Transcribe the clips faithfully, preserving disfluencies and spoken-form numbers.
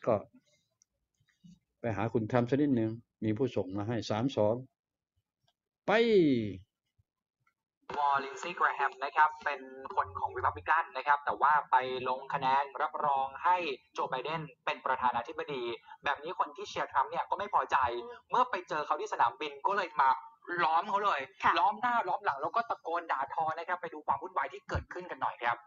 ก็ไปหาคุณทรัมป์สักนิดนึงมีผู้ส่งมาให้สามสองไปวอลลินซีย์แกรแฮมนะครับเป็นคนของริพับลิกันนะครับแต่ว่าไปลงคะแนนรับรองให้โจไบเดนเป็นประธานาธิบดีแบบนี้คนที่เชียร์ทรัมป์เนี่ยก็ไม่พอใจเมื่อไปเจอเขาที่สนามบินก็เลยมาล้อมเขาเลยล้อมหน้าล้อมหลังแล้วก็ตะโกนด่าทอนะครับไปดูความวุ่นวายที่เกิดขึ้นกันหน่อยครับ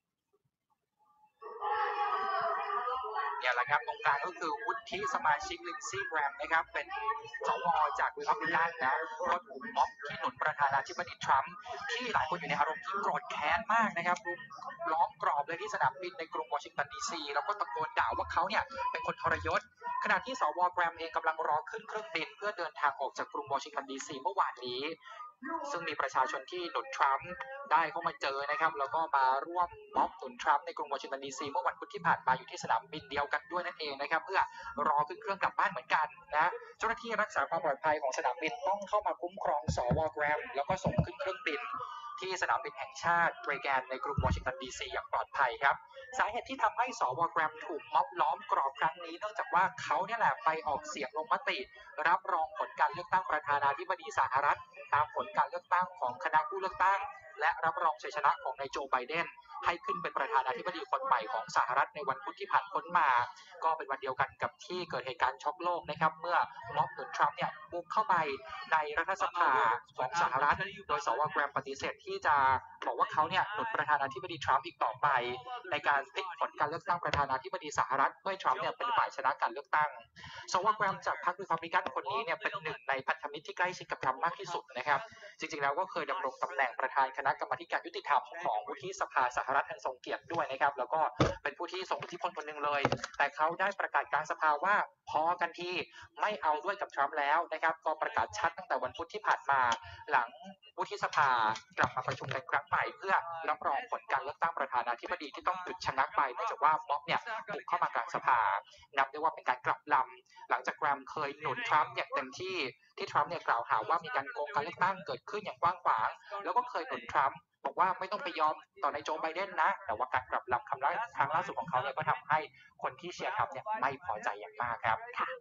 เนี่ยแหละครับตรงกลางก็คือวุฒิสมาชิกลินซีย์แกรมนะครับเป็นสวจากริพับลิกันนะก็ถูกม็อบที่หนุนประธานาธิบดีทรัมป์ที่หลายคนอยู่ในอารมณ์ที่โกรธแค้นมากนะครับรุมล้อมกรอบเลยที่สนามบินในกรุงวอชิงตันดีซีแล้วก็ตะโกนด่าว่าเขาเนี่ยเป็นคนทรยศขณะที่สวแกรมเองกำลังรอขึ้นเครื่องบินเพื่อเดินทางออกจากกรุงวอชิงตันดีซีเมื่อวานนี้ซึ่งมีประชาชนที่หนุนทรัมป์ได้เข้ามาเจอนะครับแล้วก็มาร่วมม็อบหนุนทรัมป์ในกรุงวอชิงตันดีซีเมื่อวันพุธที่ผ่านมาอยู่ที่สนามบินเดียวกันด้วยนั่นเองนะครับเพื่อรอขึ้นเครื่องกลับบ้านเหมือนกันนะเจ้าหน้าที่รักษาความปลอดภัยของสนามบินต้องเข้ามาคุ้มครองสวแกรมแล้วก็ส่งขึ้นเครื่องบินที่สนามบินแห่งชาติเรแกนในกรุงวอชิงตันดีซีอย่างปลอดภัยครับสาเหตุที่ทำให้สวแกรมถูกม็อบล้อมกรอบครั้งนี้เนื่องจากว่าเขาเนี่ยแหละไปออกเสียงลงมติรับรองผลการเลือกตั้งประธานาธิบดีสหรัฐตามผลการเลือกตั้งของคณะผู้เลือกตั้งและรับรองชัยชนะของนายโจไบเดนให้ขึ้นเป็นประธานาธิบดีคนใหม่ของสหรัฐในวันพุธที่ผ่านพ้นมาก็เป็นวันเดียวกันกับที่เกิดเหตุการณ์ช็อกโลกนะครับเมื่อม็อบหนุนทรัมป์เนี่ยบุกเข้าไปในรัฐสภาของสหรัฐโดยสวแกรมปฏิเสธที่จะบอกว่าเขาเนี่ยหนุนประธานาธิบดีทรัมป์อีกต่อไปในการพลิกผลการเลือกตั้งประธานาธิบดีสหรัฐเพื่อให้ทรัมป์เนี่ยเป็นฝ่ายชนะการเลือกตั้งสวแกรมจากพรรครีพับลิกันคนนี้เนี่ยเป็นหนึ่งในพันธมิตรที่ใกล้ชิดกับทรัมป์มากที่สุดนะครับจริงๆแล้วก็เคยดำรงตำแหน่งประธานคณะกรรมาการยุติธรรมของวุฒิสภาสหรัฐอันทรงเกียรติด้วยนะครับแล้วก็เป็นผู้ที่ทรงอิทธิพลคนหนึ่งเลยแต่เขาได้ประกาศกลางสภาว่าพอกันที่ไม่เอาด้วยกับทรัมป์แล้วนะครับก็ประกาศชัดตั้งแต่วันพุธที่ผ่านมาหลังวุฒิสภากลับมาประชุมกันครั้งใหม่เพื่อรับรองผลการเลือกตั้งประธานาธิบดีที่ต้องหยุดชะงักไปเนื่องจากว่าม็อบเนี่ยบุกเข้ามากลางสภานับได้ว่าเป็นการกลับลำหลังจากแกรมเคยหนุนทรัมป์อย่างเต็มที่ที่ทรัมป์เนี่ยกล่าวหาว่ามีการโกงการเลือกตั้งเกิดขึ้นอย่างกว้างขวางแล้วก็เคยหนุนทรัมป์บอกว่าไม่ต้องไปยอมต่อนายโจไบเดนนะแต่ว่าการกลับลำคำครั้งล่าสุดของเขาเนี่ยก็ทำให้คนที่เชียร์ทรัมป์เนี่ยไม่พอใจอย่างมากครับ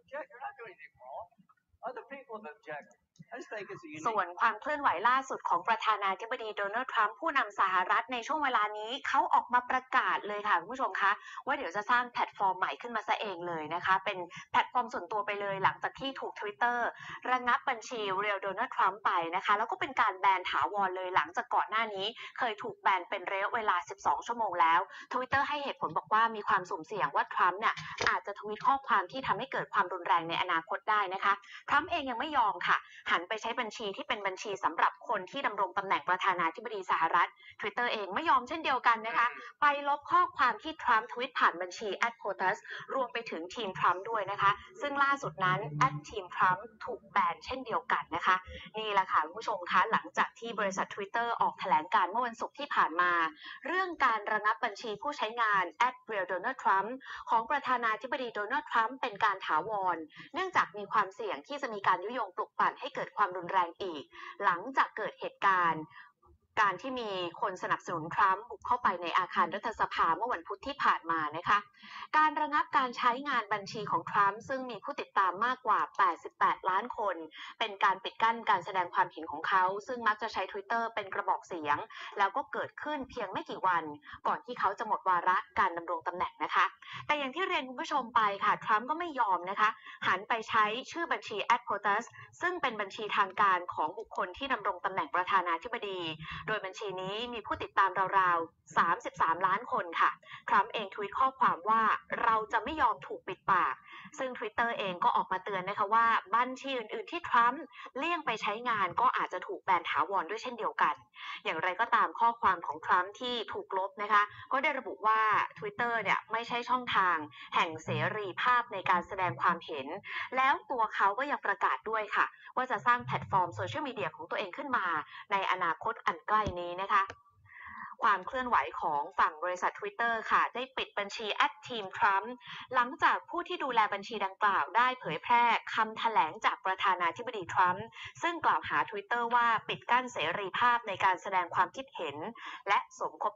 ส่วนความเคลื่อนไหวล่าสุดของประธานาธิบดีโดนัลด์ทรัมป์ผู้นำสหรัฐในช่วงเวลานี้เขาออกมาประกาศเลยค่ะคุณผู้ชมคะว่าเดี๋ยวจะสร้างแพลตฟอร์มใหม่ขึ้นมาซะเองเลยนะคะเป็นแพลตฟอร์มส่วนตัวไปเลยหลังจากที่ถูก Twitter ระงับบัญชีเรียลโดนัลด์ทรัมป์ไปนะคะแล้วก็เป็นการแบนถาวรเลยหลังจากก่อนหน้านี้เคยถูกแบนเป็นระยะเวลาสิบสองชั่วโมงแล้ว Twitter ให้เหตุผลบอกว่ามีความสุ่มเสี่ยงว่าทรัมป์เนี่ยอาจจะทวีตข้อความที่ทำให้เกิดความรุนแรงในอนาคตได้นะคะทรัมป์เองยังไม่ยอมค่ะหันไปใช้บัญชีที่เป็นบัญชีสำหรับคนที่ดำรงตำแหน่งประธานาธิบดีสหรัฐ Twitter เองไม่ยอมเช่นเดียวกันนะคะไปลบข้อความที่ทรัมป์ทวิตผ่านบัญชี แอท โพตัส รวมไปถึงทีมทรัมป์ด้วยนะคะซึ่งล่าสุดนั้น แอท ทีมทรัมป์ถูกแบนเช่นเดียวกันนะคะนี่แหละค่ะคุณผู้ชมคะหลังจากที่บริษัท Twitter ออกแถลงการเมื่อวันศุกร์ที่ผ่านมาเรื่องการระงับบัญชีผู้ใช้งาน แอท Real Donald Trump ของประธานาธิบดีโดนัลด์ทรัมป์เป็นการถาวรเนื่องจากมีความเสี่ยงที่จะมีการยุยงปลุกปั่นให้เกิดความรุนแรงอีกหลังจากเกิดเหตุการณ์การที่มีคนสนับสนุนทรัมป์บุกเข้าไปในอาคารรัฐสภาเมื่อวันพุธที่ผ่านมานะคะการระงับการใช้งานบัญชีของทรัมป์ซึ่งมีผู้ติดตามมากกว่าแปดสิบแปดล้านคนเป็นการปิดกั้นการแสดงความเห็นของเขาซึ่งมักจะใช้ Twitter เป็นกระบอกเสียงแล้วก็เกิดขึ้นเพียงไม่กี่วันก่อนที่เขาจะหมดวาระการดำรงตำแหน่งนะคะแต่อย่างที่เรียนคุณผู้ชมไปค่ะทรัมป์ก็ไม่ยอมนะคะหันไปใช้ชื่อบัญชี แอท โพตัส ซึ่งเป็นบัญชีทางการของบุคคลที่ดำรงตำแหน่งประธานาธิบดีโดยบัญชีนี้มีผู้ติดตามราวๆสามสิบสามล้านคนค่ะทรัมป์เองทวีตข้อความว่าเราจะไม่ยอมถูกปิดปากซึ่ง Twitter เองก็ออกมาเตือนนะคะว่าบัญชีอื่นๆที่ทรัมป์เลี่ยงไปใช้งานก็อาจจะถูกแบนถาวรด้วยเช่นเดียวกันอย่างไรก็ตามข้อความของทรัมป์ที่ถูกลบนะคะก็ได้ระบุว่า Twitter เนี่ยไม่ใช่ช่องทางแห่งเสรีภาพในการแสดงความเห็นแล้วตัวเขาก็ยังประกาศด้วยค่ะว่าจะสร้างแพลตฟอร์มโซเชียลมีเดียของตัวเองขึ้นมาในอนาคตอันใกล้นี้นะคะความเคลื่อนไหวของฝั่งบริษัท Twitter ค่ะได้ปิดบัญชี แอท ทีมทรัมป์หลังจากผู้ที่ดูแลบัญชีดังกล่าวได้เผยแพร่คำแถลงจากประธานาธิบดีทรัมป์ซึ่งกล่าวหา Twitter ว่าปิดกั้นเสรีภาพในการแสดงความคิดเห็นและสมคบคิด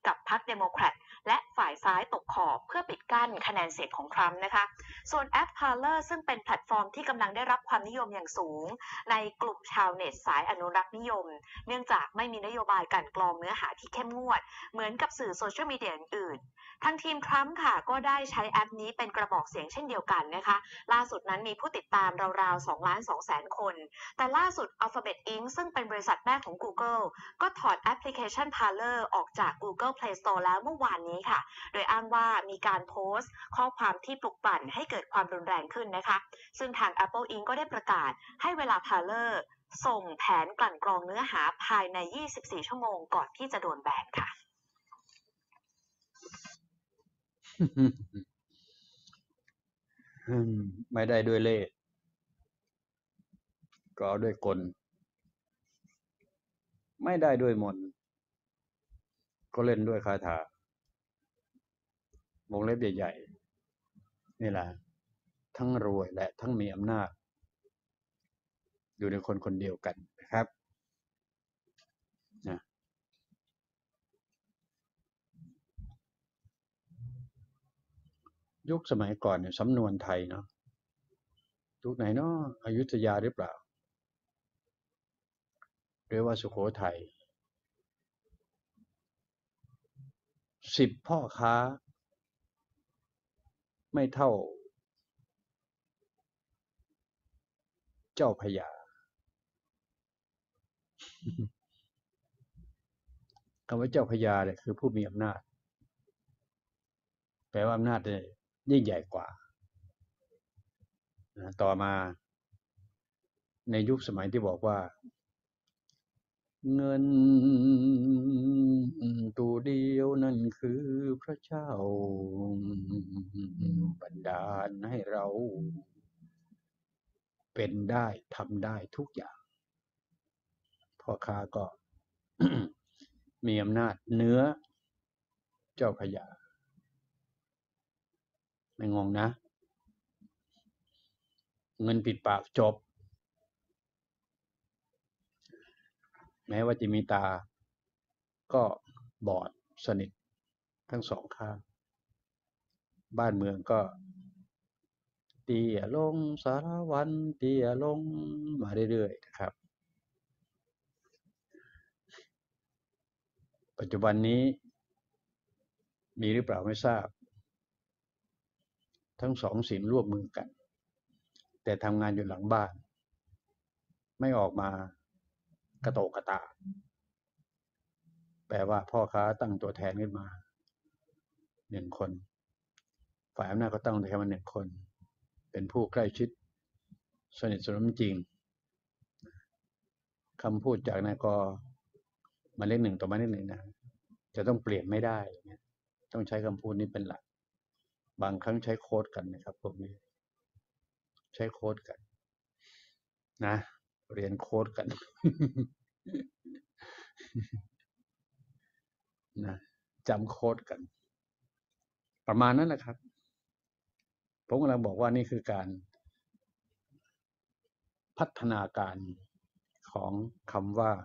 กับพรรคเดโมแครตและฝ่ายซ้ายตกขอบเพื่อปิดกั้นคะแนนเสียงของทรัมป์นะคะส่วนแอป Parler ซึ่งเป็นแพลตฟอร์มที่กำลังได้รับความนิยมอย่างสูงในกลุ่มชาวเน็ตสายอนุรักษ์นิยมเนื่องจากไม่มีนโยบายการกรองเนื้อหาที่เข้มงวดเหมือนกับสื่อโซเชียลมีเดียอื่นๆทางทีมทรัมป์ค่ะก็ได้ใช้แอปนี้เป็นกระบอกเสียงเช่นเดียวกันนะคะล่าสุดนั้นมีผู้ติดตามราวๆสองล้านสองแสนคนแต่ล่าสุด Alphabet อิงค์ ซึ่งเป็นบริษัทแม่ของ Google ก็ถอดแอปพลิเคชัน Parler ออกจาก Google Play Store แล้วเมื่อวานนี้ค่ะโดยอ้างว่ามีการโพสต์ข้อความที่ปลุกปั่นให้เกิดความรุนแรงขึ้นนะคะซึ่งทาง Apple อิงค์ ก็ได้ประกาศให้เวลา Parler ส่งแผนกลั่นกรองเนื้อหาภายในยี่สิบสี่ชั่วโมงก่อนที่จะโดนแบนค่ะอืมไม่ได้ด้วยเล่ห์ก็เอาด้วยกลไม่ได้ด้วยมนต์ก็เล่นด้วยคาถาวงเล็บใหญ่ๆนี่แหละทั้งรวยและทั้งมีอำนาจอยู่ในคนคนเดียวกันนะครับนะยุคสมัยก่อนเนี่ยสำนวนไทยเนาะยุคไหนเนาะอยุธยาหรือเปล่าหรือว่าสุโขทัยสิบพ่อค้าไม่เท่าเจ้าพญาคำว่าเจ้าพญาเนี่ยคือผู้มีอำนาจแปลว่าอำนาจเนี่ยยิ่งใหญ่กว่านะต่อมาในยุคสมัยที่บอกว่าเงินตัวเดียวนั่นคือพระเจ้าบันดาลให้เราเป็นได้ทำได้ทุกอย่างพ่อค้าก็ มีอำนาจเหนือเจ้าพญาไม่งงนะเงินปิดปากจบแม้ว่าจะมีตาก็บอดสนิททั้งสองข้างบ้านเมืองก็เตี้ยลงสารวันเตี้ยลงมาเรื่อยๆนะครับปัจจุบันนี้มีหรือเปล่าไม่ทราบทั้งสองศีลร่วมมือกันแต่ทำงานอยู่หลังบ้านไม่ออกมากระโตกกระตากแปลว่าพ่อค้าตั้งตัวแทนขึ้นมาหนึ่งคนฝ่ายอำนาจก็ตั้งตัวแทนมาหนึ่งคนเป็นผู้ใกล้ชิดสนิทสนมจริงคำพูดจากนายกมาเลขหนึ่งต่อมาเลขหนึ่งนะจะต้องเปลี่ยนไม่ได้ต้องใช้คำพูดนี้เป็นหลักบางครั้งใช้โค้ดกันนะครับพวกนี้ใช้โค้ดกันนะเรียนโค้ดกันนะจำโค้ดกันประมาณนั้นแหละครับผมกำลังบอกว่านี่คือการพัฒนาการของคำว่า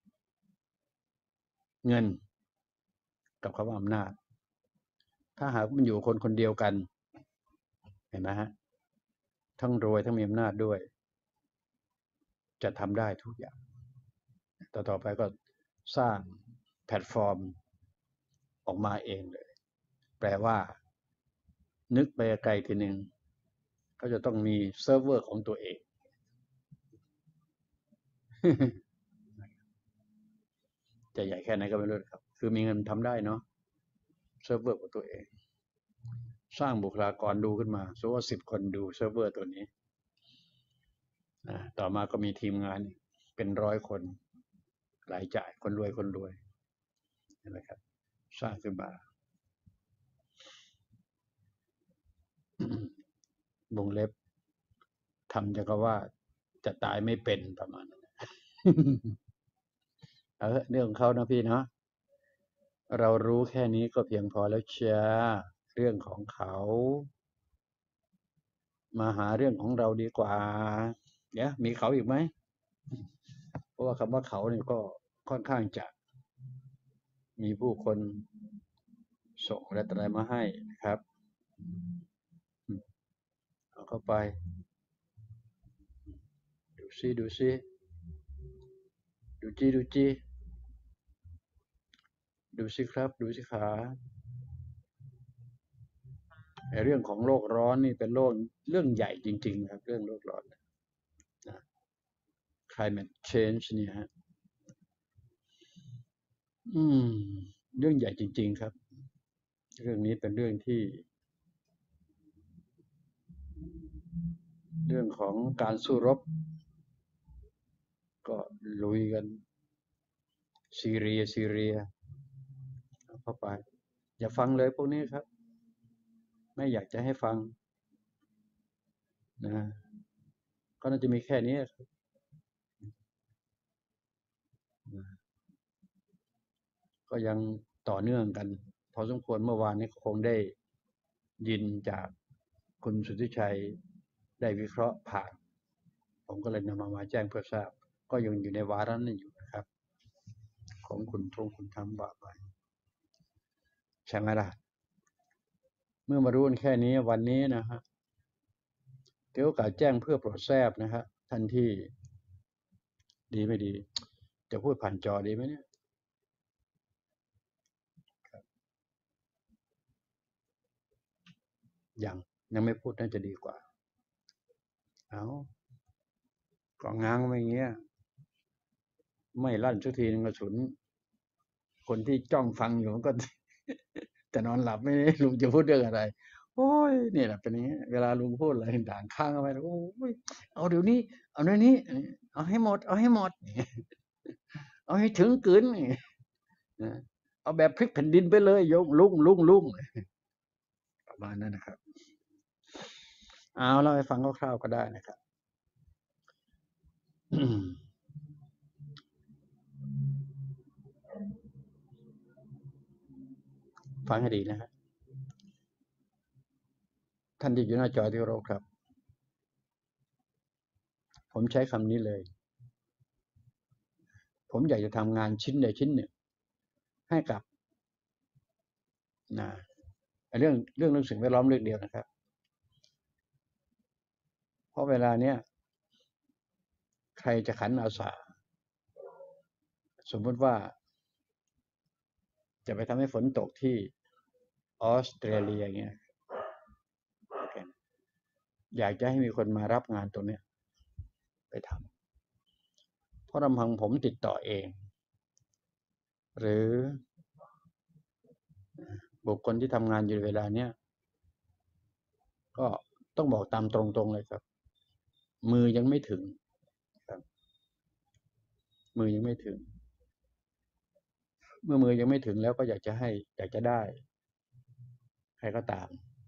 เงินกับคำว่าอำนาจถ้าหากมันอยู่คนคนเดียวกันเห็นไหมฮะทั้งรวยทั้งมีอำนาจด้วยจะทำได้ทุกอย่างต่อต่อไปก็สร้างแพลตฟอร์มออกมาเองเลยแปลว่านึกไปไกลทีหนึ่งก็จะต้องมีเซิร์ฟเวอร์ของตัวเอง จะใหญ่แค่ไหนก็ไม่รู้ครับคือมีเงินทำได้เนาะเซิร์ฟเวอร์ของตัวเองสร้างบุคลากรดูขึ้นมาสมมติว่าสิบคนดูเซิร์ฟเวอร์ตัวนี้ต่อมาก็มีทีมงานเป็นร้อยคนรายจ่ายคนรวยคนรวยเห็นไหมครับสร้างขึ้นมาวงเล็บทำจะก็ว่าจะตายไม่เป็นประมาณนั้นเออเรื่องของเขานะพี่เนาะเรารู้แค่นี้ก็เพียงพอแล้วเชียร์เรื่องของเขามาหาเรื่องของเราดีกว่าเดี๋ยวมีเขาอีกไหมเพราะว่าคำว่าเขาเนี่ยก็ค่อนข้างจะมีผู้คนส่งอะไรต่ออะไรมาให้นะครับเอาเข้าไปดูซิดูซิดูจีดูจีดูสิครับดูสิขาในเรื่องของโลกร้อนนี่เป็นโลกเรื่องใหญ่จริงๆครับเรื่องโลกร้อนนะ climate change เนี่ยฮะอืมเรื่องใหญ่จริงๆครับเรื่องนี้เป็นเรื่องที่เรื่องของการสู้รบก็ลุยกันซีเรียซีเรียเอาเข้าไปอย่าฟังเลยพวกนี้ครับไม่อยากจะให้ฟังนะก็น่าจะมีแค่นี้ครับก็ยังต่อเนื่องกันพอสมควรเมื่อวานนี้คงได้ยินจากคุณสุทธิชัยได้วิเคราะห์ผ่านผมก็เลยนำมามาแจ้งเพื่อทราบก็ยังอยู่ในวาระนั้นอยู่นะครับของคุณทงคุณทำว่าไปใช่ไหมล่ะเมื่อมารู้กันแค่นี้วันนี้นะฮะเกี่ยวกับแจ้งเพื่อโปรดทราบนะฮะท่านที่ดีไม่ดีจะพูดผ่านจอดีไหมเนี่ยยังยังไม่พูดน่าจะดีกว่าเอาก็ง้างไว้อย่างเงี้ยไม่ลั่นสักทีนึงกระสุนคนที่จ้องฟังอยู่ก็ แต่นอนหลับไม่ได้ลุงจะพูดเรื่องอะไรโอ้ยนี่แหละเป็นอย่างนี้เวลาลุงพูดอะไรต่างข้างเอาไว้โอ้ยเอาเดี๋ยวนี้เอาเดี๋ยวนี้เอาให้หมดเอาให้หมดเอาให้ถึงกลืนเอาแบบพลิกแผ่นดินไปเลยยกลุงลุงลุงประมาณนั้นนะครับเอาเล่าให้ฟังคร่าวๆก็ได้นะครับฟังให้ดีนะฮะท่านที่อยู่หน้าจอที่เคารพครับผมใช้คำนี้เลยผมอยากจะทำงานชิ้นใดชิ้นหนึ่งให้กับนะเรื่องเรื่องเรื่องสิ่งแวดล้อมเรื่องเดียวนะครับเพราะเวลาเนี้ยใครจะขันอาสาสมมติว่าจะไปทำให้ฝนตกที่ออสเตรเลียเงี้ยอยากจะให้มีคนมารับงานตรงนี้ไปทำเพราะลำพังผมติดต่อเองหรือบุคคลที่ทำงานอยู่เวลาเนี้ยก็ต้องบอกตามตรงๆเลยครับมือยังไม่ถึงครับมือยังไม่ถึงเมื่อมือยังไม่ถึงแล้วก็อยากจะให้อยากจะได้ใครก็ตาม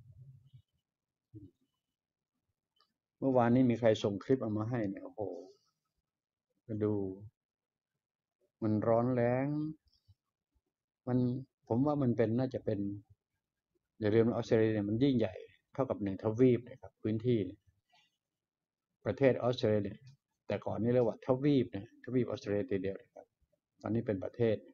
เมื่อวานนี้มีใครส่งคลิปเอามาให้เนี่ยโอ้โหมาดูมันร้อนแรงมันผมว่ามันเป็นน่าจะเป็นอย่าลืมออสเตรเลียมันยิ่งใหญ่เท่ากับหนึ่งทวีปนะครับพื้นที่ประเทศออสเตรเลียแต่ก่อนนี่เรียกว่าทวีปนะทวีปออสเตรเลียเดียวนะครับตอนนี้เป็นประเทศ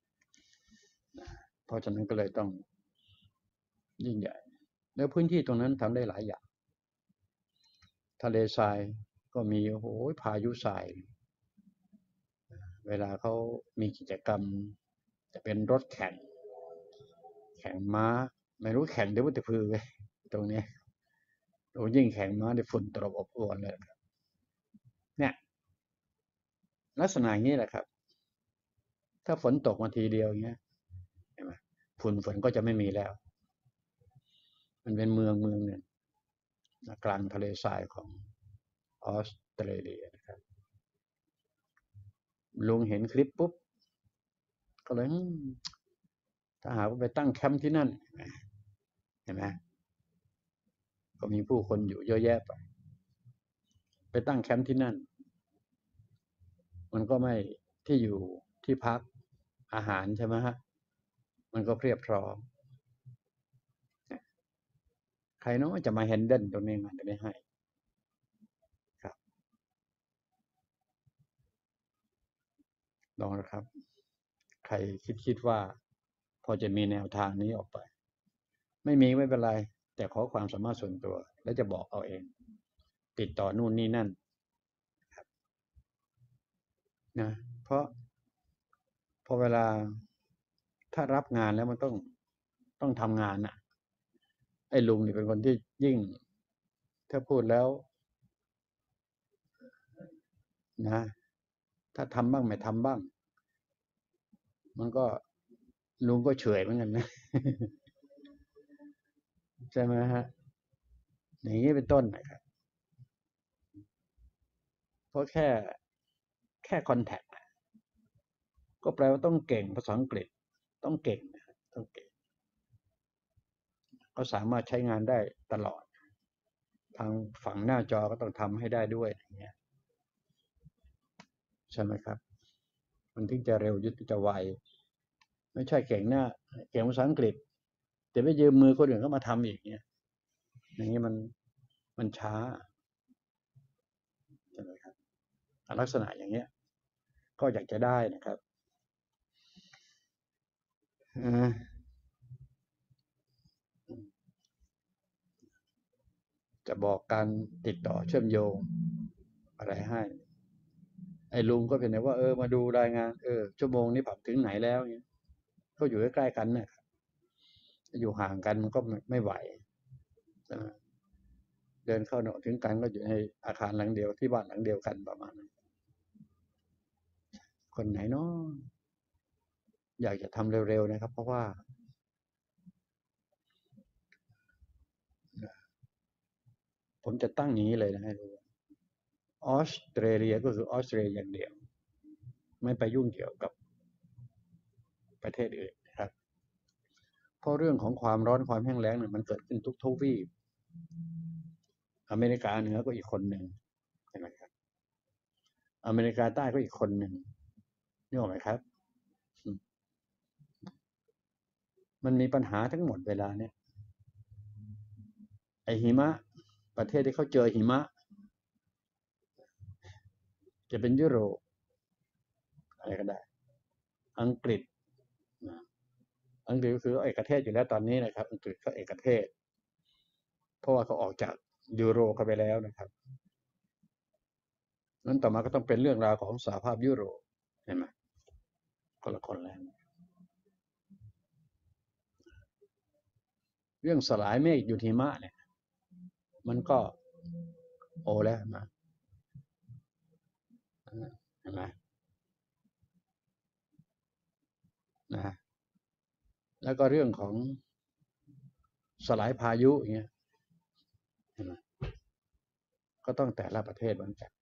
เพราะฉะนั้นก็เลยต้องยิ่งใหญ่แล้วพื้นที่ตรงนั้นทำได้หลายอย่างทะเลทรายก็มีโอ้โหพายุทรายเวลาเขามีกิจกรรมจะเป็นรถแข่งแข่งม้าไม่รู้แข่งหรือว่าจะพือตรงนี้โอ้ยิ่งแข่งม้าในฝุ่นตลบอบอวนเลยครับเนี่ยลักษณะอย่างนี้แหละครับถ้าฝนตกมาทีเดียวอย่างเงี้ยเห็นไหมฝุ่นฝนก็จะไม่มีแล้วมันเป็นเมืองเมืองหนึ่งกลางทะเลทรายของออสเตรเลียนะครับลุงเห็นคลิปปุ๊บก็เลยถ้าหากว่าไปตั้งแคมป์ที่นั่นเห็นไหมก็มีผู้คนอยู่เยอะแยะไปไปตั้งแคมป์ที่นั่นมันก็ไม่ที่อยู่ที่พักอาหารใช่ไหมฮะมันก็เพียบพร้อมใครเนาะจะมาแฮนเดิลตรงนี้มันจะได้ให้ครับลองนะครับใครคิดคิดว่าอจะมีแนวทางนี้ออกไปไม่มีไม่เป็นไรแต่ขอความสามารถส่วนตัวแล้วจะบอกเอาเองติดต่อนู่นนี่นั่นนะเพราะพอเวลาถ้ารับงานแล้วมันต้องต้องทำงานน่ะไอ้ลุงนี่เป็นคนที่ยิ่งถ้าพูดแล้วนะถ้าทำบ้างไม่ทำบ้างมันก็ลุงก็เฉยเหมือนกันนะใช่ไหมฮะอย่างนี้เป็นต้นนะครับเพราะแค่แค่คอนแทคก็แปลว่าต้องเก่งภาษาอังกฤษต้องเก่งต้องเก่งก็สามารถใช้งานได้ตลอดทางฝั่งหน้าจอก็ต้องทำให้ได้ด้วยอย่างเงี้ยใช่ไหมครับมันถึงจะเร็วยุติจะไวไม่ใช่เก่งหน้าเก่งภาษาอังกฤษแต่ไปยืมมือคนอื่นก็มาทำอีกเนี่ยอย่างนี้มันมันช้าใช่ไหมครับลักษณะอย่างเงี้ยก็อยากจะได้นะครับจะบอกการติดต่อเชื่อมโยงอะไรให้ไอ้ลุงก็เป็นแต่ว่าเออมาดูรายงานเออชั่วโมงนี้ปรับถึงไหนแล้วเนี่ยก็อยู่ใกล้ๆกันนะครับอยู่ห่างกันมันก็ไม่ไหวใช่ไหมเดินเข้าถึงกันก็อยู่ในอาคารหลังเดียวที่บ้านหลังเดียวกันประมาณนั้นคนไหนเนาะอยากจะทำเร็วๆนะครับเพราะว่าผมจะตั้งอย่างนี้เลยนะให้รู้ออสเตรเลียก็คือออสเตรเลียอย่างเดียวไม่ไปยุ่งเกี่ยวกับประเทศอื่นนะครับเพราะเรื่องของความร้อนความแห้งแล้งเนี่ยมันเกิดขึ้นทุกทวีปอเมริกาเหนือก็อีกคนหนึ่งใช่ไหมครับอเมริกาใต้ก็อีกคนหนึ่งนี่ออกไหมครับมันมีปัญหาทั้งหมดเวลาเนี่ยไอหิมะประเทศที่เขาเจอหิมะจะเป็นยุโรปอะไรก็ได้อังกฤษอังกฤษก็คือเอกเทศอยู่แล้วตอนนี้นะครับอังกฤษก็เอกเทศเพราะว่าเขาออกจากยูโรเข้าไปแล้วนะครับนั้นต่อมาก็ต้องเป็นเรื่องราวของสหภาพยุโรปเห็นไหมคนละคนแล้วเรื่องสลายเมฆหยุดหิมะเนี่ยมันก็โอแล้วนะเห็นไหมนะแล้วก็เรื่องของสลายพายุอย่างเงี้ยเห็นไหมก็ต้องแต่ละประเทศเหมือนกัน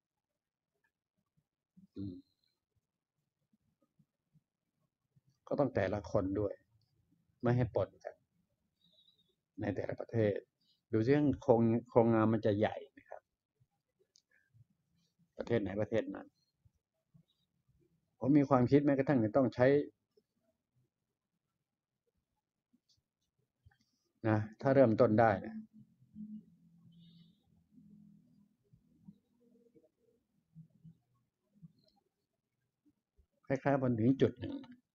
ก็ต้องแต่ละคนด้วยไม่ให้ปนกันในแต่ละประเทศดูซิโครงโครงงานมันจะใหญ่นะครับประเทศไหนประเทศนั้นผมมีความคิดแม้กระทั่งจะต้องใช้นะถ้าเริ่มต้นได้นะคล้ายๆพอถึงจุดหนึ่ง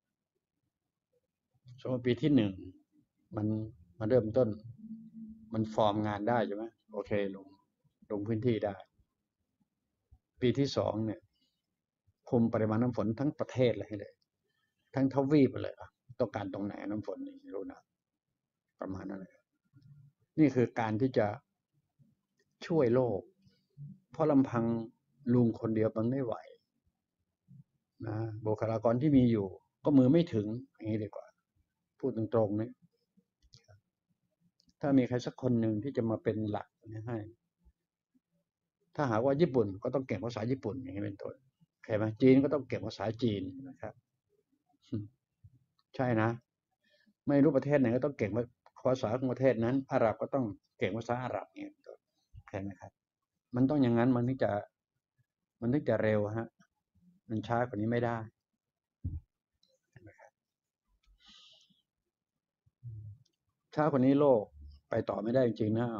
สมมติปีที่หนึ่งมันมันเริ่มต้นมันฟอร์มงานได้ใช่ไหมโอเคลงลงพื้นที่ได้ปีที่สองเนี่ยคุมปริมาณน้ำฝนทั้งประเทศเลยให้เลยทั้งทวีปเลยอ่ะต้องการตรงไหนน้ำฝนนี่รู้นะประมาณนั้นเลยนี่คือการที่จะช่วยโลกเพราะลำพังลุงคนเดียวมันไม่ไหวนะบุคลากรที่มีอยู่ก็มือไม่ถึงอย่างนี้ดีกว่าพูดตรงๆนะถ้ามีใครสักคนหนึ่งที่จะมาเป็นหลักนะให้ถ้าหากว่าญี่ปุ่นก็ต้องเก่งภาษาญี่ปุ่นอย่างนี้เป็นต้นใช่ไหมจีนก็ต้องเก่งภาษาจีนนะครับใช่นะไม่รู้ประเทศไหนก็ต้องเก่งภาษาของประเทศนั้นอาหรับก็ต้องเก่งภาษาอาหรับเนี่ยใช่ไหมครับมันต้องอย่างนั้นมันถึงจะมันถึงจะเร็วฮะมันช้ากว่านี้ไม่ได้ช้ากว่านี้โลกไปต่อไม่ได้จริงๆนะ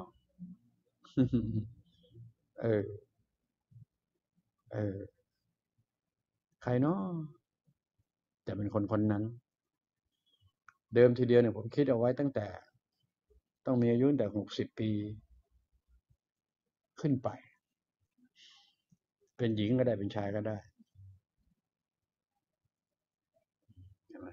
เออเออใครเนาะจะเป็นคนคนนั้นเดิมทีเดียวเนี่ยผมคิดเอาไว้ตั้งแต่ต้องมีอายุตั้งแต่หกสิบปีขึ้นไปเป็นหญิงก็ได้เป็นชายก็ได้ใช่ไหม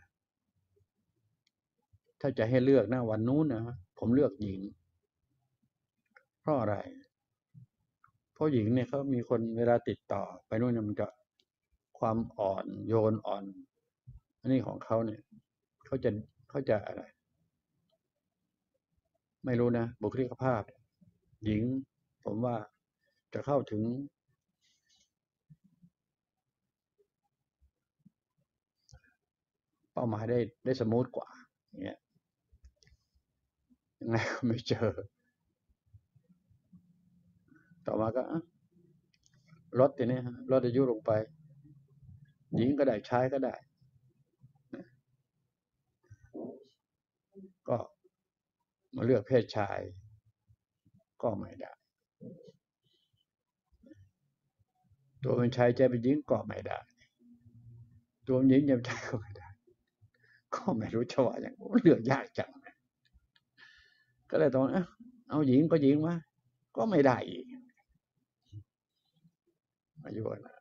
ถ้าจะให้เลือกนะวันนู้นนะผมเลือกหญิงเพราะอะไรเพราะหญิงเนี่ยเขามีคนเวลาติดต่อไปนู่นเนี่ยมันจะความอ่อนโยนอ่อนอันนี้ของเขาเนี่ยเขาจะเขาจะอะไรไม่รู้นะบุคลิกภาพหญิงผมว่าจะเข้าถึงเป้าหมายได้ได้สมูทกว่าอย่างเงี้ยยังไงก็ไม่เจอต่อมาก็ลดทีนี้ลดอายุลงไปหญิงก็ได้ชายก็ได้ก็มาเลือกเพศชายก็ไม่ได้ตัวเป็นชายใจเป็นหญิงก็ไม่ได้ตัวเป็นหญิงใจเป็นชายก็ไม่ได้ก็ไม่รู้จะว่าอย่างเลือกยากจังก็เลยต้องเอาหญิงก็หญิงวะก็ไม่ได้อีกอายุนะ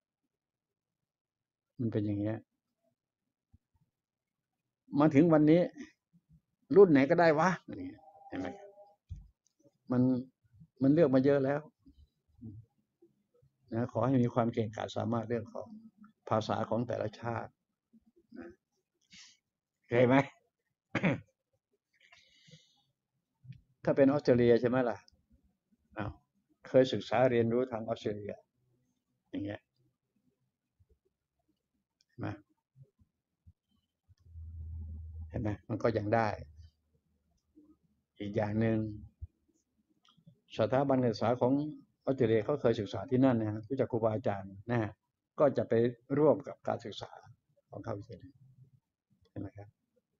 มันเป็นอย่างเงี้ยมาถึงวันนี้รุ่นไหนก็ได้วะเห็นไหมมันมันเลือกมาเยอะแล้วนะขอให้มีความเก่งกาจสามารถเรื่องของภาษาของแต่ละชาติเคยไหม ถ้าเป็นออสเตรเลียใช่ไหมล่ะอ้าวเคยศึกษาเรียนรู้ทางออสเตรเลียอย่างเงี้ยมาเห็นไหมมันก็ยังได้อีกอย่างหนึ่งสถาบันการศึกษาของออสเตรเลียเขาเคยศึกษาที่นั่นนะฮะรู้จักครูบาอาจารย์นะฮะก็จะไปร่วมกับการศึกษาของเขาเองใช่ไหมครับ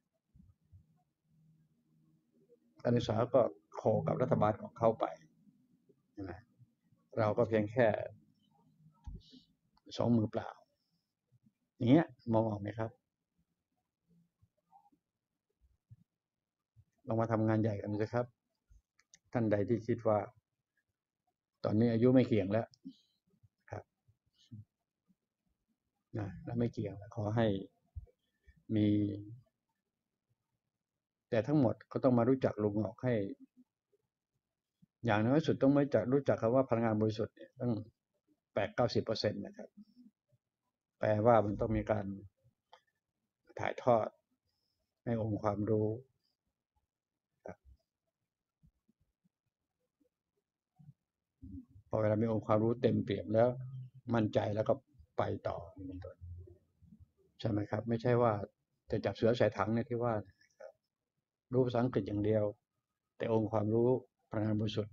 การศึกษาก็โคกับรัฐบาลของเขาไปใช่ไหมเราก็เพียงแค่สองมือเปล่าอย่างเงี้ยมองออกไหมครับลองมาทำงานใหญ่กันดูสิครับท่านใดที่คิดว่าตอนนี้อายุไม่เกี่ยงแล้วครับนะแล้วไม่เกี่ยงขอให้มีแต่ทั้งหมดก็ต้องมารู้จักลุงออกให้อย่างน้อยสุดต้องไม่จักรู้จักคำว่าพลังงานบริสุทธิ์เนี่ยตั้งแปดเก้าสิบเปอร์เซ็นต์นะครับแปลว่ามันต้องมีการถ่ายทอดให้องค์ความรู้พอเวลามีองค์ความรู้เต็มเปี่ยมแล้วมั่นใจแล้วก็ไปต่อใช่ไหมครับไม่ใช่ว่าจะจับเสือใส่ถังเนี่ยที่ว่ารู้ภาษาอังกฤษอย่างเดียวแต่องค์ความรู้พลังงานบริสุทธิ์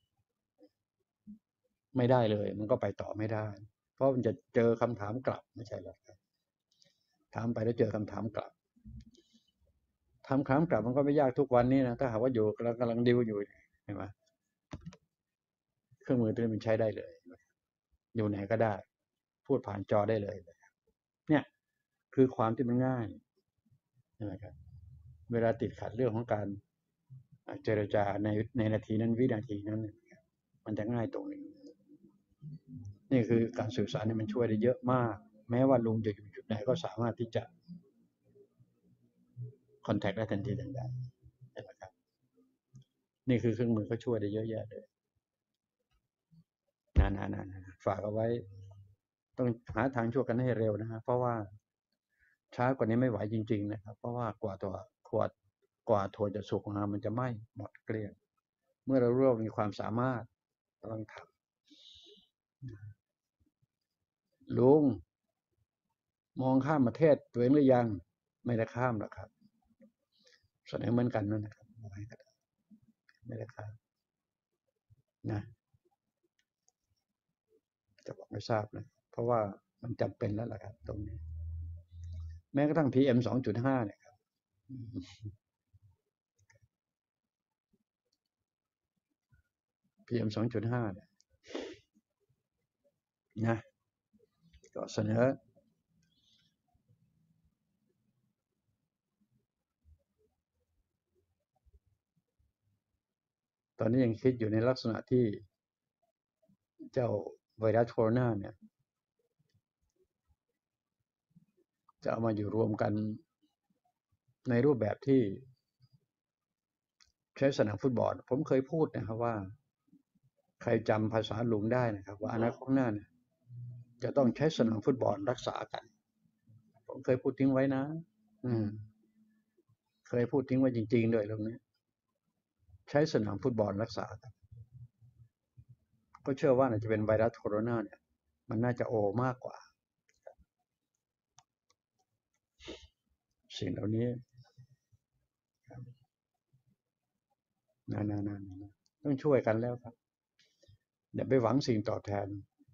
ไม่ได้เลยมันก็ไปต่อไม่ได้เพราะมันจะเจอคำถามกลับไม่ใช่หรอกครับถามไปแล้วเจอคำถามกลับทำคำกลับมันก็ไม่ยากทุกวันนี้นะถ้าหากว่าอยู่กำลังกำลังดิวอยู่เห็นไหมเครื่องมือตัวนี้มันใช้ได้เลยอยู่ไหนก็ได้พูดผ่านจอได้เลยเนี่ยคือความที่มันง่ายใช่ไหมครับเวลาติดขัดเรื่องของการเจรจาในในนาทีนั้นวินาทีนั้นมันจะง่ายตรงนี้นี่คือการสื่อสารนี่มันช่วยได้เยอะมากแม้ว่าลุงจะอยู่จุดไหนก็สามารถที่จะคอนแทคได้ทันทีทันใดใช่ไหมครับนี่คือเครื่องมือก็ช่วยได้เยอะแยะเลยนานๆๆฝากเอาไว้ต้องหาทางช่วยกันให้เร็วนะฮะเพราะว่าช้ากว่านี้ไม่ไหวจริงๆนะครับเพราะว่ากว่าตัวขวดกว่าถั่วจะสุกมามันจะไหม้หมดเกลี้ยงเมื่อเรารู้ว่ามีความสามารถต้องทำลุงมองข้ามประเทศตัวเองหรือยังไม่ได้ข้ามหรอกครับเสนอเหมือนกันนั่นนะครับไม่ได้ข้ามนะจะบอกไม่ทราบนะเพราะว่ามันจำเป็นแล้วล่ะครับตรงนี้แม้กระทั่ง พี เอ็ม สองจุดห้า เนี่ยครับ พี เอ็ม สองจุดห้า เนี่ยนะก็เสนอตอนนี้ยังคิดอยู่ในลักษณะที่เจ้าไวรัสโคโรนาเนี่ยจะเอามาอยู่รวมกันในรูปแบบที่ใช้สนามฟุตบอลผมเคยพูดนะครับว่าใครจำภาษาลุงได้นะครับว่าอนาคตหน้าเนี่ยจะต้องใช้สนามฟุตบอลรักษากันผมเคยพูดทิ้งไว้นะอืมเคยพูดทิ้งไว้จริงๆด้วยเรื่องนี้ใช้สนามฟุตบอลรักษากันก็เชื่อว่าน่าจะเป็นไวรัสโคโรนาเนี่ยมันน่าจะโอมากกว่าสิ่งเหล่านี้นานๆๆต้องช่วยกันแล้วครับอย่าไปหวังสิ่งตอบแทน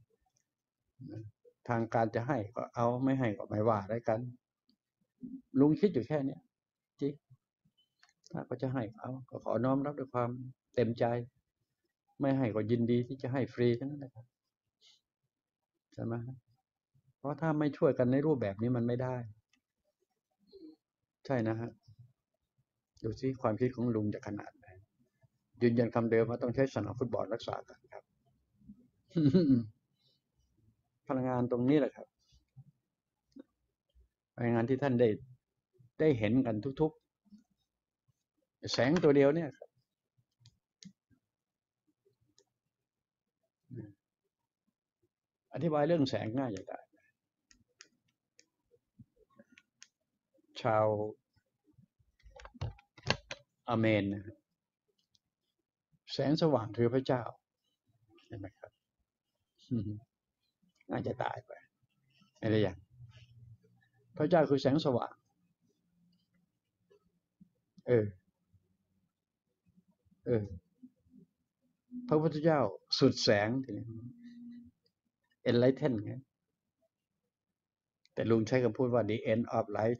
ทางการจะให้ก็เอาไม่ให้ก็ไม่ว่าได้กันลุงคิดอยู่แค่นี้จริงถ้าเขาจะให้เขาก็ขอน้อมรับด้วยความเต็มใจไม่ให้ก็ยินดีที่จะให้ฟรีทั้งนั้นนะครับใช่ไหมเพราะถ้าไม่ช่วยกันในรูปแบบนี้มันไม่ได้ใช่นะฮะดูสิความคิดของลุงจะขนาดไหนยืนยันคำเดิมว่าต้องใช้สนามฟุตบอลรักษากันครับ พลังงานตรงนี้แหละครับพลังงานที่ท่านได้ได้เห็นกันทุกๆแสงตัวเดียวเนี่ยครับอธิบายเรื่องแสงง่ายอย่างไรชาวอาเมนนะแสงสว่างคือพระเจ้าเห็นไหมครับน่าจะตายไปอะไรอย่างพระเจ้าคือแสงสว่างเออเออพระพุทธเจ้าสุดแสงทีนี้ enlighten ไงแต่ลุงใช้คำพูดว่า the end of light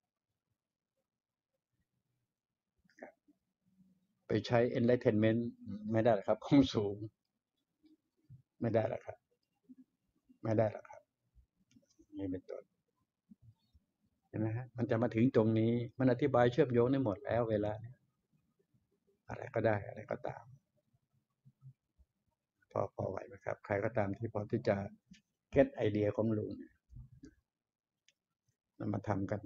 ไปใช้ enlightenment ไม่ได้หรอกครับของสูงไม่ได้หรอกครับไม่ได้หรอกครับนี่เป็นต้นเห็นไหมฮะมันจะมาถึงตรงนี้มันอธิบายเชื่อมโยงได้หมดแล้วเวลาอะไรก็ได้อะไรก็ตามพอพอไหวไหมครับใครก็ตามที่พอที่จะเก็ตไอเดียของลุงมันมาทำกัน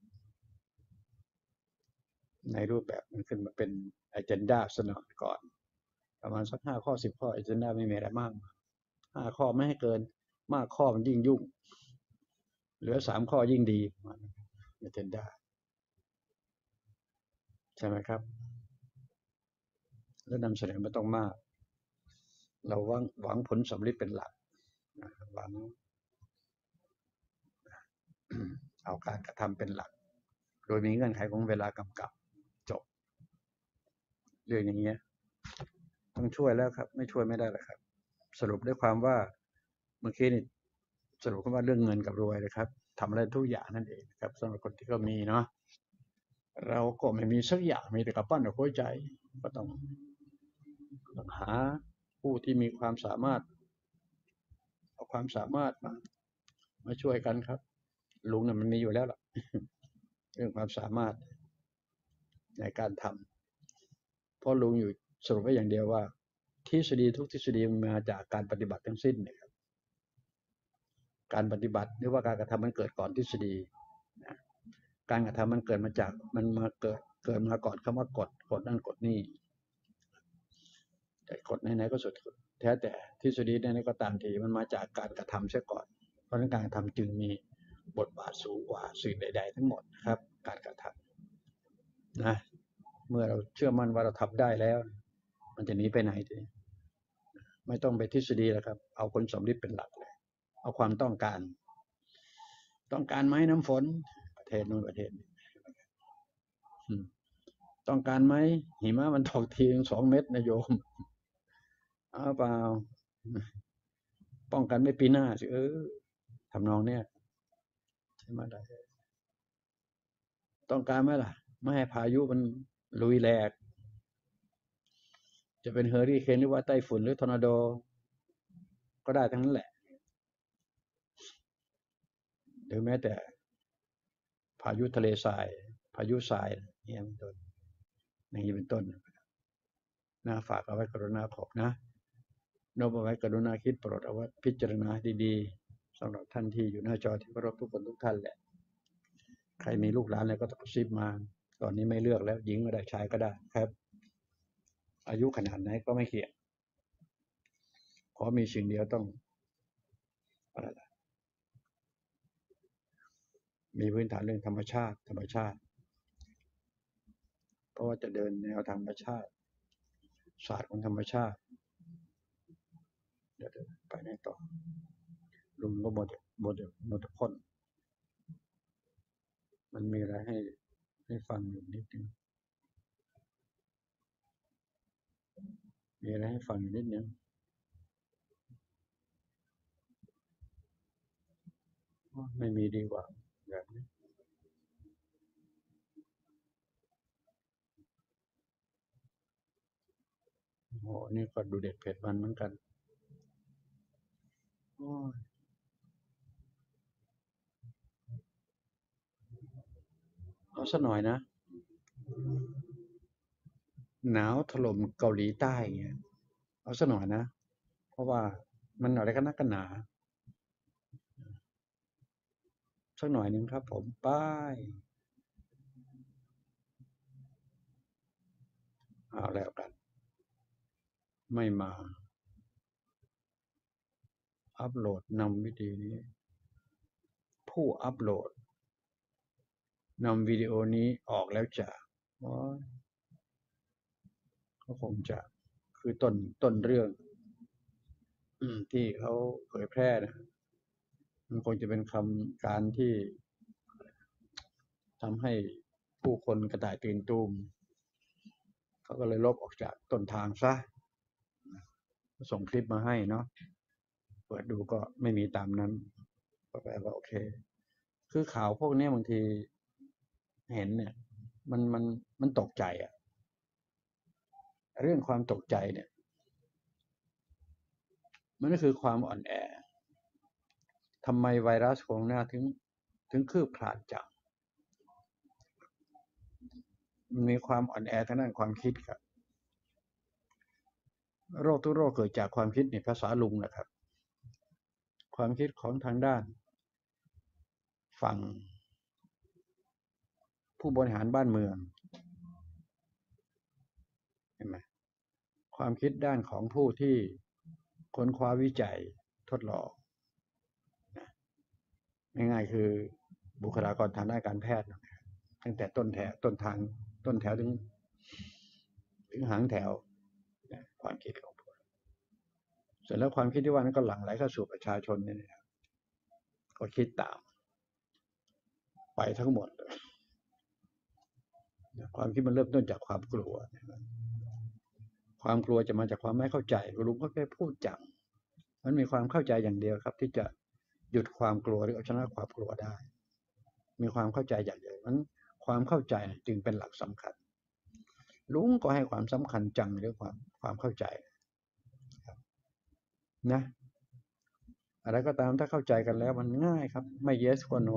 ในรูปแบบมันขึ้นมาเป็น agenda สนองก่อนประมาณสักห้าข้อสิบข้อ agenda ไม่มีอะไรมากห้าข้อไม่ให้เกินมากข้อมันยิ่งยุ่งเหลือสามข้อยิ่งดี agenda ใช่ไหมครับแล้วนำเสนอไม่ต้องมากเราหวังหวังผลสำเร็จเป็นหลักหวังเอาการกระทำเป็นหลักโดยมีเงื่อนไขของเวลากำกับจบเรื่องอย่างเงี้ยต้องช่วยแล้วครับไม่ช่วยไม่ได้แล้วครับสรุปด้วยความว่าเมื่อกี้นี่สรุปว่าเรื่องเงินกับรวยนะครับทำอะไรทุกอย่างนั่นเองครับสำหรับคนที่ก็มีเนาะเราก็ไม่มีสักอย่างมีแต่กระปั้นกับหัวใจก็ต้องต้องหาผู้ที่มีความสามารถเอาความสามารถมามาช่วยกันครับลุงน่ะมันมีอยู่แล้วล่ะเรื่องความสามารถในการทำเพราะลุงอยู่สรุปไว้อย่างเดียวว่าทฤษฎีทุกทฤษฎีมันมาจากการปฏิบัติทั้งสิ้นนะครับการปฏิบัติหรือว่าการกระทำมันเกิดก่อนทฤษฎีการกระทำมันเกิดมาจากมันมาเกิดเกิดมาก่อนคำว่ากฎกฎนั่นกฎนี่แต่กฎไหนๆก็สุดแท้แต่ทฤษฎีไหนๆก็ตามทีมันมาจากการกระทำเสียก่อนเพราะฉะนั้นการกระทำจึงมีบทบาทสูงกว่าสิ่งใดๆทั้งหมดครับการกระทำนะเมื่อเราเชื่อมั่นว่าเราทำได้แล้วมันจะหนีไปไหนทีไม่ต้องไปทฤษฎีแล้วครับเอาผลสำเร็จเป็นหลักเลยเอาความต้องการต้องการไหมน้ำฝนประเทศนู้นประเทศนี้ต้องการไหมหิมะมันตกทีสองเม็ดนะโยมเอาเปล่าป้องกันไม่ปีหน้าสิเออทำนองเนี้ยใช่ไหมล่ะต้องการไหมล่ะไม่ให้พายุมันลุยแหลกจะเป็นเฮอริเคนหรือว่าไต้ฝุ่นหรือทอร์นาโดก็ได้ทั้งนั้นแหละหรือแม้แต่พายุทะเลทรายพายุทรายเนี่ยเป็นต้นอย่างนี้เป็นต้นนะฝากเอาไว้กรุณาขอบนะโน้มเอาไว้กรุณาคิดโปรดเอาไว้พิจารณาดีๆสำหรับท่านที่อยู่หน้าจอที่เคารพทุกคนทุกท่านแหละใครมีลูกหลานอะไรก็ต้องกระซิบมาตอนนี้ไม่เลือกแล้วหญิงก็ได้ชายก็ได้ครับอายุขนาดไหนก็ไม่เกี่ยงขอมีสิ่งเดียวต้องอะไรล่ะมีพื้นฐานเรื่องธรรมชาติธรรมชาติเพราะว่าจะเดินแนวธรรมชาติศาสตร์ของธรรมชาติเดี๋ยวไปไหนต่อลุงก็หมดหมดหมดพ้นมันมีอะไรให้ให้ฟังอยู่นิดนึงมีอะไรให้ฟังอยู่นิดนึงไม่มีดีกว่าแบบนี้โอ้นี่ก็ดูเด็ดเผ็ดมันเหมือนกันโอ้ยเอาสักหน่อยนะหนาวถล่มเกาหลีใต้เงี้ยเอาสักหน่อยนะเพราะว่ามันอะไรกันนักกันหนาสักหน่อยหนึ่งครับผมป้ายเอาแล้วกันไม่มาอัปโหลดนำวิดีโอนี้ผู้อัปโหลดนำวิดีโอนี้ออกแล้วจะก็คงจะคือต้นต้นเรื่องที่เขาเผยแพร่นะมันคงจะเป็นคำการที่ทำให้ผู้คนกระต่ายตื่นตูมเขาก็เลยลบออกจากต้นทางซะส่งคลิปมาให้เนาะเปิดดูก็ไม่มีตามนั้นก็แปลว่าโอเคคือข่าวพวกนี้บางทีเห็นเนี่ยมันมันมันตกใจอะเรื่องความตกใจเนี่ยมันก็คือความอ่อนแอทำไมไวรัสโคโรนาถึงถึงคืบคลานจังมันมีความอ่อนแอทางด้านความคิดครับโรคทุกโรคเกิดจากความคิดในภาษาลุงนะครับความคิดของทางด้านฝั่งผู้บริหารบ้านเมืองเห็นไหมความคิดด้านของผู้ที่ค้นคว้าวิจัยทดลองง่ายๆคือบุคลากรทางด้านการแพทย์ตั้งแต่ต้นแถวต้นทางต้นแถวถึงถึงหางแถวความคิดของผู้เสร็จแล้วความคิดที่ว่านั้นก็หลั่งไหลเข้าสู่ประชาชนเนี่ยก็คิดตามไปทั้งหมดความคิดมันเริ่มต้นจากความกลัวความกลัวจะมาจากความไม่เข้าใจลุงก็แค่พูดจังมันมีความเข้าใจอย่างเดียวครับที่จะหยุดความกลัวหรือเอาชนะความกลัวได้มีความเข้าใจอย่างเดียวนั้นความเข้าใจจึงเป็นหลักสำคัญลุงก็ให้ความสำคัญจังเรื่องความความเข้าใจนะอะไรก็ตามถ้าเข้าใจกันแล้วมันง่ายครับไม่ yes ก็ no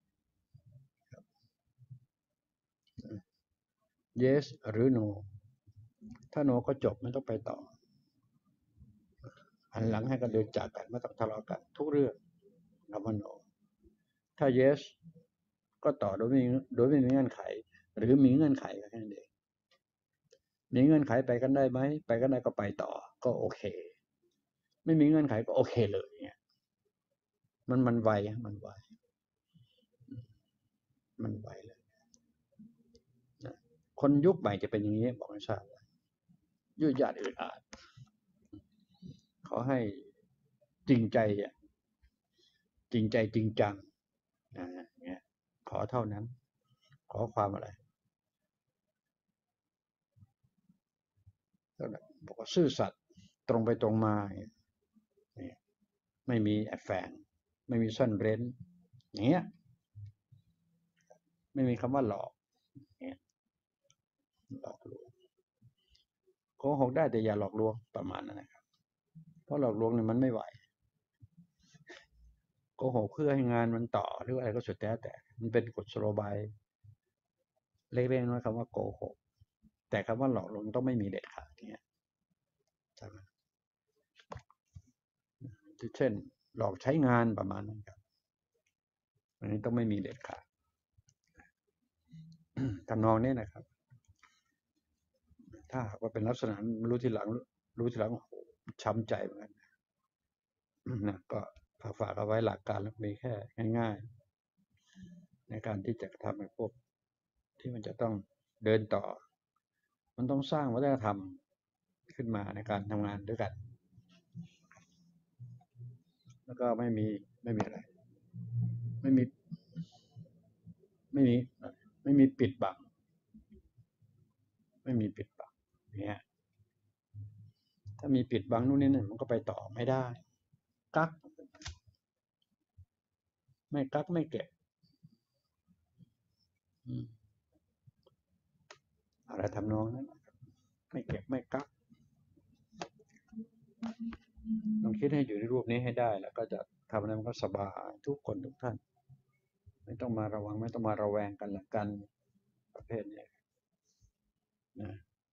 yes หรือ no ถ้า no ก็จบไม่ต้องไปต่อหันหลังให้กันเดินจากกันไม่ต้องทะเลาะกันทุกเรื่องคำว่า no ถ้า yes ก็ต่อโดยไม่โดยไม่มีเงื่อนไขหรือมีเงื่อนไขแค่นั้นเองมีเงื่อนไขไปกันได้ไหมไปกันได้ก็ไปต่อก็โอเคไม่มีเงื่อนไขก็โอเคเลยเนี่ยมันมันไวมันไวมันไวเลยคนยุคใหม่จะเป็นอย่างนี้บอกให้ทราบยืดหยาดอึดอัดขอให้จริงใจอ่ะจริงใจจริงจังนะเนี่ยขอเท่านั้นขอความอะไรบอกว่าซื่อสัตย์ตรงไปตรงมาเนี่ยไม่มีแอบแฝงไม่มีซ่อนเร้นอย่างเงี้ยไม่มีคำว่าหลอกเนี่ยหลอกลวงโกหกได้แต่อย่าหลอกลวงประมาณนั้นนะครับเพราะหลอกลวงเนี่ยมันไม่ไหวโกหกเพื่อให้งานมันต่อหรืออะไรก็สุดแท้แต่มันเป็นกฎสโลบายเล็กๆน้อยๆคำว่าโกหกแต่คำว่าหลอกลวงต้องไม่มีเด็ดขาดเนี่ยเช่น หลอกใช้งานประมาณนั้นครับอันนี้ต้องไม่มีเด็ดขาด ทำนองนี้นะครับ ถ้าหากว่าเป็นลักษณะรู้ทีหลัง รู้ทีหลังโอ้โหช้ำใจเหมือนกันนะก็ฝากเอาไว้หลักการแล้วมีแค่ง่ายๆในการที่จะทำให้พวกที่มันจะต้องเดินต่อ มันต้องสร้างวัฒนธรรมขึ้นมาในการทำงานด้วยกัน แล้วก็ไม่มีไม่มีอะไร ไม่มี ไม่มีไม่มีปิดบัง ไม่มีปิดบังเนี่ยถ้ามีปิดบังนู่นนี่นั่นมันก็ไปต่อไม่ได้ กักไม่กักไม่เก็บอะไรทำนองนั้นไม่เก็บไม่กักลองคิดให้อยู่ในรูปนี้ให้ได้แล้วก็จะทำอะไรมันก็สบายทุกคนทุกท่านไม่ต้องมาระวังไม่ต้องมาระแวงกันละกันประเภทนี้นะ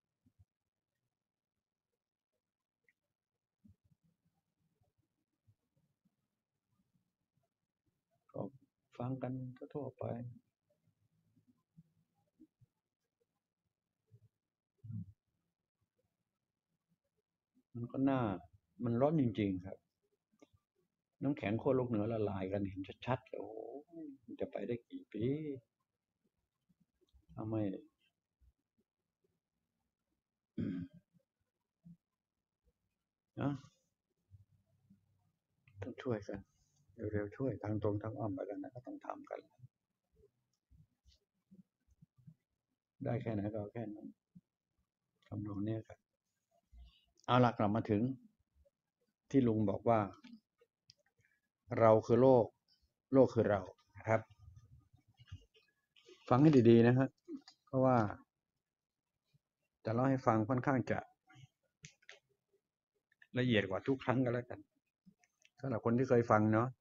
ก็ฟังกันทั่วไปมันก็น่ามันร้อนจริงๆครับน้ำแข็งขั้วโลกเหนือละลายกันเห็นชัดๆโอ้มันจะไปได้กี่ปีทำไมนะต้องช่วยกันเร็วๆช่วยทางตรงทางอ้อมไปกันนะก็ต้องทำกันได้แค่ไหนก็แค่นั้นคำนองนี้ครับเอาหลักกลับมาถึงที่ลุงบอกว่าเราคือโลกโลกคือเรานะครับ ฟังให้ดีๆนะฮะเพราะว่าจะเล่าให้ฟังค่อนข้างจะละเอียดกว่าทุกครั้งกันแล้วกันสำหรับคนที่เคยฟังเนาะ